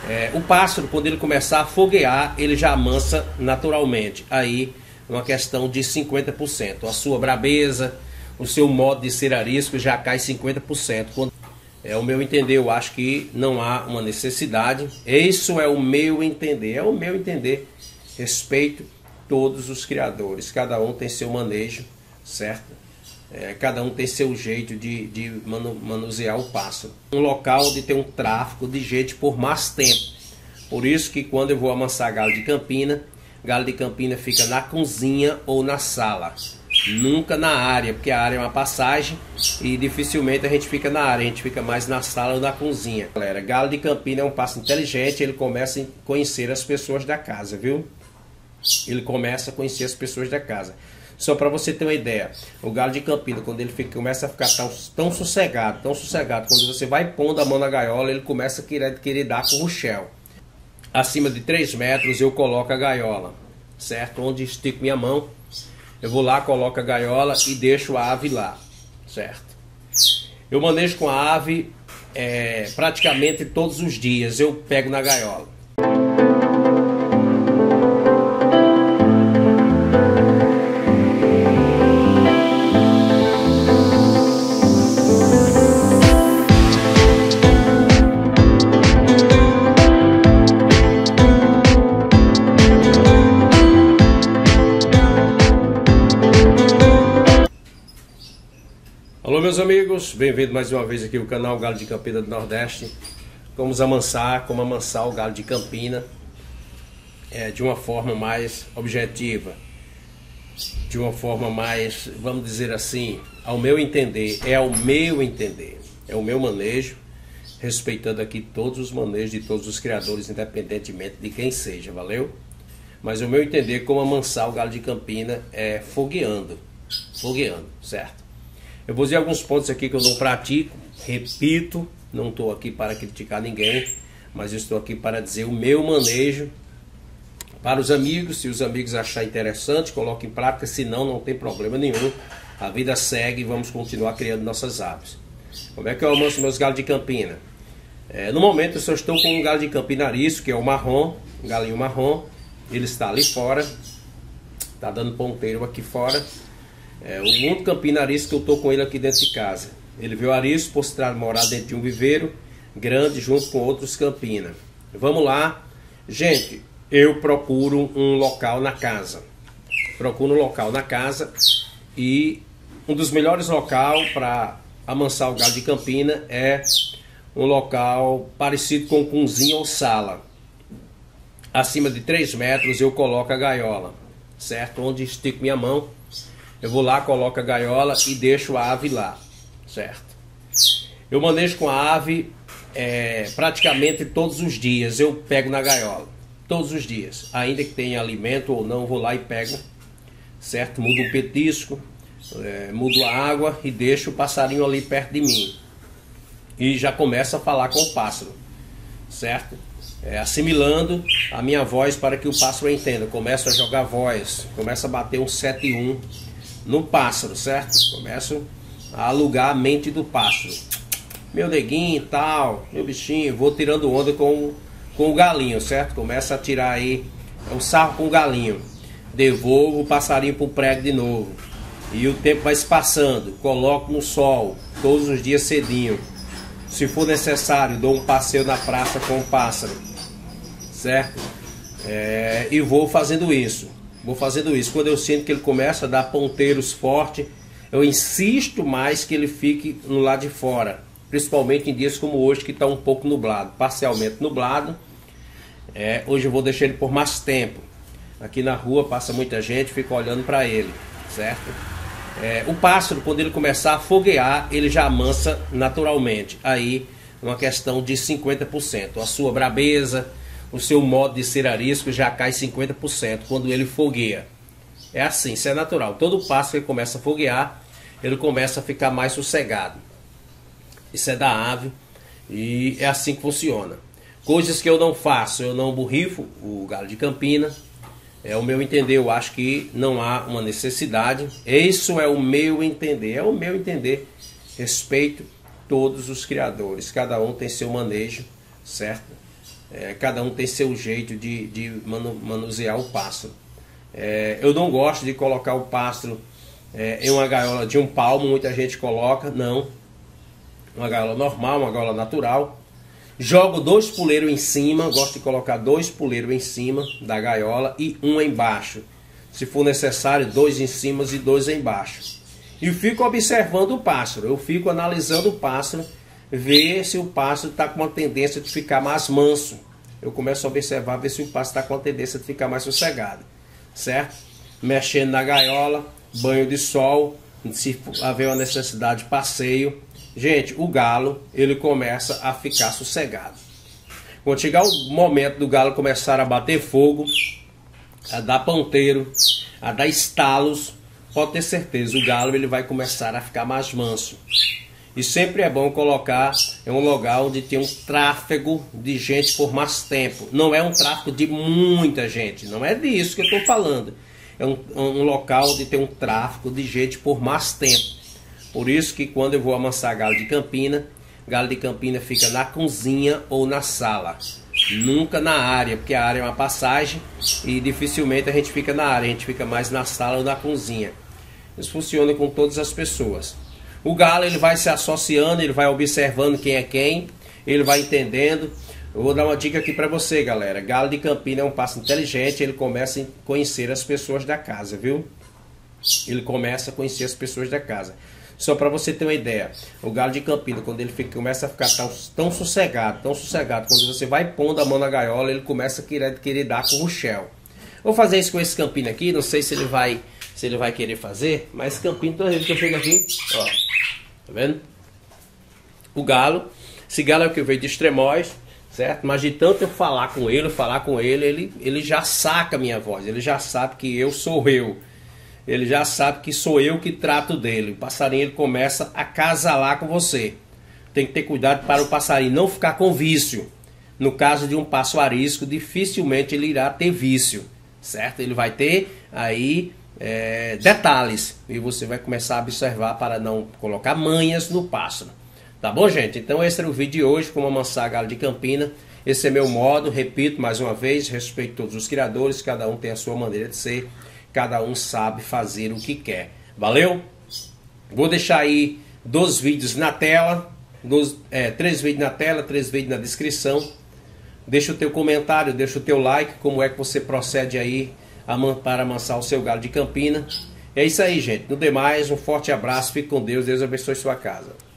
O pássaro, quando ele começar a foguear, ele já amansa naturalmente. Aí, uma questão de 50%. A sua brabeza, o seu modo de ser arisco já cai 50%. O meu entender, eu acho que não há uma necessidade. Isso é o meu entender. É o meu entender. Respeito todos os criadores. Cada um tem seu manejo, certo? Cada um tem seu jeito de manusear o pássaro. Um local onde tem um tráfego de gente por mais tempo. Por isso que quando eu vou amansar galo de Campina fica na cozinha ou na sala. Nunca na área, porque a área é uma passagem e dificilmente a gente fica na área, a gente fica mais na sala ou na cozinha. Galera, galo de Campina é um pássaro inteligente, ele começa a conhecer as pessoas da casa, viu? Ele começa a conhecer as pessoas da casa. Só para você ter uma ideia, o galo de Campina, quando ele começa a ficar tão sossegado, quando você vai pondo a mão na gaiola, ele começa a querer dar com o Rochelle. Acima de 3 metros eu coloco a gaiola, certo? Onde estico minha mão, eu vou lá, coloco a gaiola e deixo a ave lá, certo? Eu manejo com a ave praticamente todos os dias, eu pego na gaiola. Alô meus amigos, bem-vindo mais uma vez aqui ao canal Galo de Campina do Nordeste. Vamos amansar, como amansar o galo de Campina de uma forma mais objetiva, de uma forma mais, vamos dizer assim, ao meu entender, é o meu manejo, respeitando aqui todos os manejos de todos os criadores, independentemente de quem seja, valeu? Mas o meu entender como amansar o galo de Campina é fogueando, certo? Eu vou dizer alguns pontos aqui que eu não pratico, repito, não estou aqui para criticar ninguém, mas eu estou aqui para dizer o meu manejo para os amigos. Se os amigos acharem interessante, coloque em prática, senão não tem problema nenhum. A vida segue e vamos continuar criando nossas aves. Como é que eu amanso meus galos de Campina? No momento eu só estou com um galo de Campina arisco, que é o marrom, um galinho marrom. Ele está ali fora, está dando ponteiro aqui fora. O único Campina arisco que eu estou com ele aqui dentro de casa. Ele veio arisco por se morar dentro de um viveiro grande junto com outros Campina. Vamos lá. Gente, eu procuro um local na casa. E um dos melhores locais para amansar o galo de Campina é um local parecido com cozinha ou sala. Acima de 3 metros eu coloco a gaiola, certo? Onde estico minha mão, eu vou lá, coloco a gaiola e deixo a ave lá, certo? Eu manejo com a ave praticamente todos os dias, eu pego na gaiola, todos os dias. Ainda que tenha alimento ou não, eu vou lá e pego, certo? Mudo o petisco, mudo a água e deixo o passarinho ali perto de mim. E já começo a falar com o pássaro, certo? Assimilando a minha voz para que o pássaro entenda. Começo a jogar voz, começo a bater um 7-1 no pássaro, certo? Começo a alugar a mente do pássaro. Meu neguinho e tal, meu bichinho, vou tirando onda com o galinho, certo? Começa a tirar aí o sarro com o galinho. Devolvo o passarinho para o prego de novo. E o tempo vai se passando. Coloco no sol, todos os dias cedinho. Se for necessário, dou um passeio na praça com o pássaro, certo? E vou fazendo isso. Quando eu sinto que ele começa a dar ponteiros fortes, eu insisto mais que ele fique no lado de fora. Principalmente em dias como hoje, que está um pouco nublado, parcialmente nublado. Hoje eu vou deixar ele por mais tempo. Aqui na rua passa muita gente, fica olhando para ele, certo? O pássaro, quando ele começar a foguear, ele já amansa naturalmente. Aí, uma questão de 50%. A sua brabeza, o seu modo de ser arisco já cai 50% quando ele fogueia. É assim, isso é natural. Todo pássaro que começa a foguear, ele começa a ficar mais sossegado. Isso é da ave e é assim que funciona. Coisas que eu não faço, eu não borrifo o galo de Campina. O meu entender, eu acho que não há uma necessidade. Isso é o meu entender. Respeito todos os criadores. Cada um tem seu manejo, certo? Cada um tem seu jeito de manusear o pássaro. Eu não gosto de colocar o pássaro em uma gaiola de 1 palmo, muita gente coloca, não. Uma gaiola normal, uma gaiola natural. Jogo 2 puleiros em cima, gosto de colocar 2 puleiros em cima da gaiola e 1 embaixo. Se for necessário, 2 em cima e 2 embaixo. E fico observando o pássaro, eu fico analisando o pássaro, ver se o pássaro está com uma tendência de ficar mais manso. Eu começo a observar, ver se o pássaro está com a tendência de ficar mais sossegado, certo? Mexendo na gaiola, banho de sol, se haver uma necessidade de passeio. Gente, o galo, ele começa a ficar sossegado. Quando chegar o momento do galo começar a bater fogo, a dar ponteiro, a dar estalos, pode ter certeza, o galo ele vai começar a ficar mais manso. E sempre é bom colocar em um lugar onde tem um tráfego de gente por mais tempo. Não é um tráfego de muita gente, não é disso que eu estou falando. É um local onde tem um tráfego de gente por mais tempo. Por isso que quando eu vou amansar galo de campina fica na cozinha ou na sala. Nunca na área, porque a área é uma passagem e dificilmente a gente fica na área, a gente fica mais na sala ou na cozinha. Isso funciona com todas as pessoas. O galo ele vai se associando, ele vai observando quem é quem, ele vai entendendo. Eu vou dar uma dica aqui para você, galera. Galo de campina é um pássaro inteligente, ele começa a conhecer as pessoas da casa, viu? Ele começa a conhecer as pessoas da casa. Só para você ter uma ideia, o galo de campina, quando ele começa a ficar tão sossegado, quando você vai pondo a mão na gaiola, ele começa a querer dar com o Rochelle. Vou fazer isso com esse campino aqui, não sei se ele vai querer fazer, mas esse campino, toda vez que eu chego aqui, ó, tá vendo? O galo, esse galo é o que veio de Extremóis, certo? Mas de tanto eu falar com ele, ele já saca a minha voz, ele já sabe que eu sou eu. Ele já sabe que sou eu que trato dele. O passarinho ele começa a acasalar com você. Tem que ter cuidado para o passarinho não ficar com vício. No caso de um pássaro arisco, dificilmente ele irá ter vício, certo? Ele vai ter aí detalhes. E você vai começar a observar para não colocar manhas no pássaro. Tá bom, gente? Então esse era o vídeo de hoje, como amansar galo de campina. Esse é meu modo, repito mais uma vez, respeito todos os criadores, cada um tem a sua maneira de ser. Cada um sabe fazer o que quer. Valeu? Vou deixar aí 2 vídeos na tela. 3 vídeos na tela, 3 vídeos na descrição. Deixa o teu comentário, deixa o teu like. Como é que você procede aí para amansar o seu galo de campina. É isso aí, gente. No demais, um forte abraço. Fique com Deus. Deus abençoe sua casa.